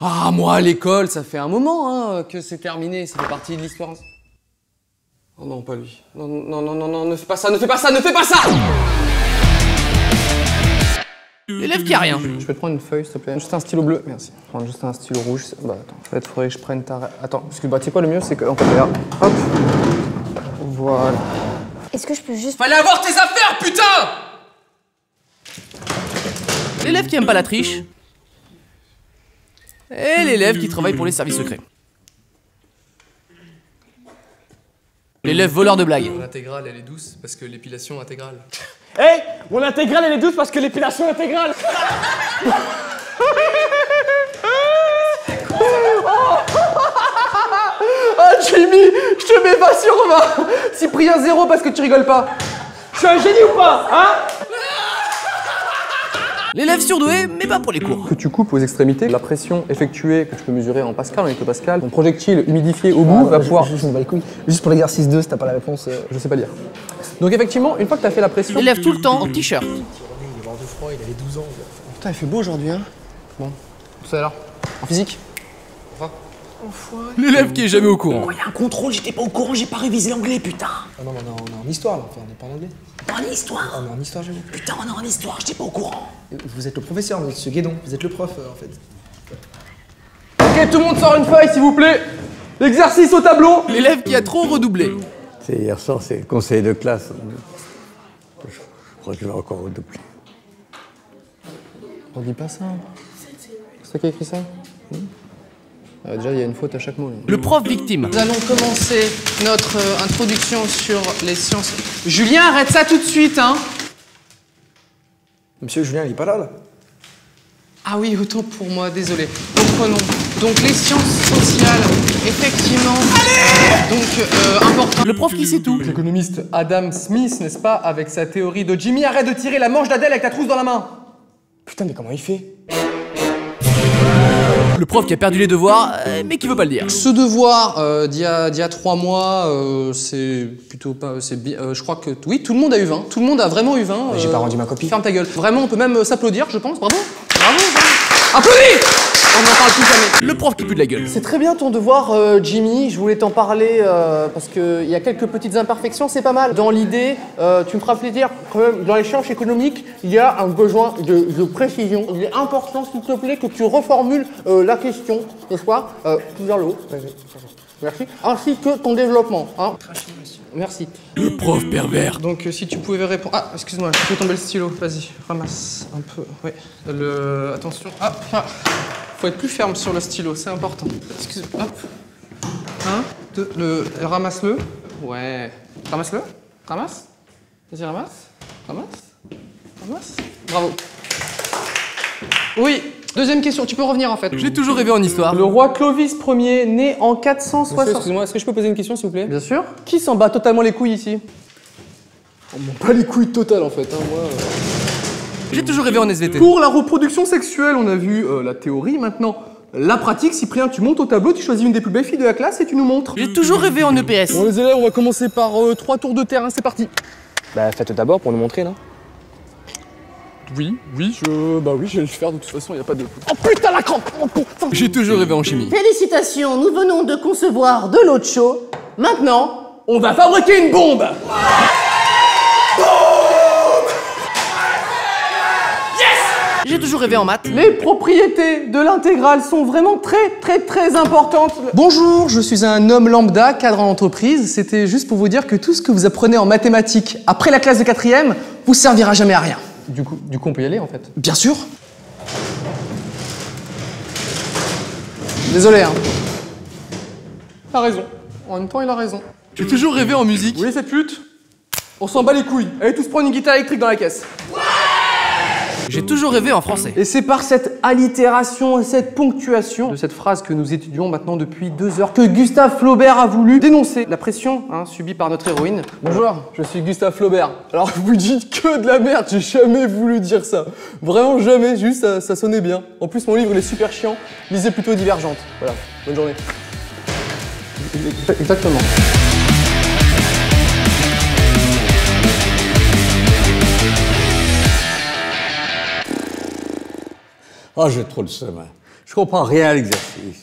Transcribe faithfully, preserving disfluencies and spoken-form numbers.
Ah, moi, à l'école, ça fait un moment hein, que c'est terminé, ça fait partie de l'histoire. Oh non, pas lui. Non, non, non, non, non, ne fais pas ça, ne fais pas ça, ne fais pas ça! L'élève qui a rien. Je peux te prendre une feuille, s'il te plaît? Juste un stylo bleu, merci. Prendre juste un stylo rouge. Bah attends, en fait, faudrait que je prenne ta... Attends, parce que bah, tu sais quoi, le mieux, c'est que... En fait, regarde, hop. Voilà. Est-ce que je peux juste... Fallait avoir tes affaires, putain! L'élève qui aime pas la triche. Et l'élève qui travaille pour les services secrets. L'élève voleur de blagues. L'intégrale, elle est douce parce que l'épilation intégrale. Hé hey, mon intégrale elle est douce parce que l'épilation intégrale. Ah Jimmy, je te mets pas sur vingt. Cyprien zéro parce que tu rigoles pas. Je suis un génie ou pas, hein? L'élève surdoué, mais pas pour les cours. Que tu coupes aux extrémités, la pression effectuée que tu peux mesurer en pascal, en hectopascal, ton projectile humidifié au bout ah, va je, pouvoir... Je, je me bats les couilles. Juste pour l'exercice deux, si t'as pas la réponse... Euh... Je sais pas lire. Donc effectivement, une fois que t'as fait la pression... L'élève tout le temps en t-shirt. Il est mort de froid, il avait douze ans. Putain, il fait beau aujourd'hui, hein. Bon, tout à l'heure. En physique. L'élève qui est jamais au courant. Oh, il y a un contrôle, j'étais pas au courant, j'ai pas révisé l'anglais, putain. Ah non, mais on est en, on est en histoire là, enfin, on n'est pas en anglais. En histoire. On est en histoire, j'avoue. Putain, on est en histoire, j'étais pas au courant. Vous êtes le professeur, monsieur Guédon, vous êtes le prof euh, en fait. Ok, tout le monde sort une feuille, s'il vous plaît. L'exercice au tableau. L'élève qui a trop redoublé. C'est hier soir, c'est le conseil de classe. Je crois que je vais encore redoubler. On dit pas ça. C'est toi qui as écrit ça? hmm euh, Déjà, il y a une faute à chaque mot. Là. Le prof victime. Nous allons commencer notre euh, introduction sur les sciences. Julien, arrête ça tout de suite, hein. Monsieur Julien, il est pas là, là. Ah oui, autant pour moi, désolé. Reprenons. Donc les sciences sociales, effectivement. Allez donc, euh, important. Le prof qui sait tout. L'économiste Adam Smith, n'est-ce pas, avec sa théorie de Jimmy, arrête de tirer la manche d'Adèle avec ta trousse dans la main. Putain, mais comment il fait? Le prof qui a perdu les devoirs, euh, mais qui veut pas le dire. Ce devoir euh, d'il y a, d'il y a trois mois, euh, c'est plutôt pas... c'est bien. Euh, je crois que... Oui, tout le monde a eu vingt. Tout le monde a vraiment eu vingt. Euh, J'ai pas rendu ma copie. Ferme ta gueule. Vraiment, on peut même euh, s'applaudir, je pense. Bravo. Bravo. Bravo. Applaudis. On n'en parle plus jamais. Le prof qui pue de la gueule. C'est très bien ton devoir, euh, Jimmy. Je voulais t'en parler euh, parce qu'il y a quelques petites imperfections, c'est pas mal. Dans l'idée, euh, tu me feras plaisir, quand même, dans les sciences économiques, il y a un besoin de, de précision. Il est important, s'il te plaît, que tu reformules euh, la question, n'est-ce pas euh, Plus vers le haut. Merci. Ainsi que ton développement. Hein. Merci. Le prof pervers. Donc, euh, si tu pouvais répondre... Ah, excuse-moi, je fais tomber le stylo. Vas-y, ramasse un peu. Oui. Le... Attention. Ah, ah. Faut être plus ferme sur le stylo, c'est important. Excuse-moi. Hop. Un, deux, le... Ramasse-le. Ouais. Ramasse-le. Ramasse. Vas-y, ramasse. Ramasse. Ramasse. Bravo. Oui. Deuxième question, tu peux revenir en fait. J'ai toujours rêvé en histoire. Le roi Clovis Ier, né en quatre cent soixante... Excuse-moi, est-ce que je peux poser une question s'il vous plaît? Bien sûr. Qui s'en bat totalement les couilles ici? On m'en bat les couilles totales en fait, hein, moi... Euh... J'ai toujours rêvé en S V T. Pour la reproduction sexuelle, on a vu euh, la théorie, maintenant la pratique. Cyprien, tu montes au tableau, tu choisis une des plus belles filles de la classe et tu nous montres. J'ai toujours rêvé en E P S. Bon les élèves, on va commencer par euh, trois tours de terrain, c'est parti. Bah faites-le d'abord pour nous montrer, non? Oui, oui, je... Bah oui, je vais le faire de toute façon, il a pas de... Oh putain la crampe. Oh putain. J'ai toujours rêvé en chimie. Félicitations, nous venons de concevoir de l'eau de chaud. Maintenant, on va fabriquer une bombe. J'ai toujours rêvé en maths. Les propriétés de l'intégrale sont vraiment très très très importantes. Bonjour, je suis un homme lambda, cadre en entreprise. C'était juste pour vous dire que tout ce que vous apprenez en mathématiques après la classe de quatrième vous servira jamais à rien. Du coup, du coup on peut y aller en fait. Bien sûr. Désolé hein. T'as raison. En même temps il a raison. J'ai toujours rêvé en musique. Vous voyez cette flûte? On s'en bat les couilles. Allez tous prendre une guitare électrique dans la caisse. J'ai toujours rêvé en français. Et c'est par cette allitération et cette ponctuation de cette phrase que nous étudions maintenant depuis deux heures que Gustave Flaubert a voulu dénoncer la pression hein, subie par notre héroïne. Bonjour, je suis Gustave Flaubert. Alors vous dites que de la merde, j'ai jamais voulu dire ça. Vraiment jamais, juste ça, ça sonnait bien. En plus mon livre il est super chiant, lisez plutôt Divergente. Voilà, bonne journée. Exactement. Ah, j'ai trop le seum. Hein. Je comprends rien à l'exercice.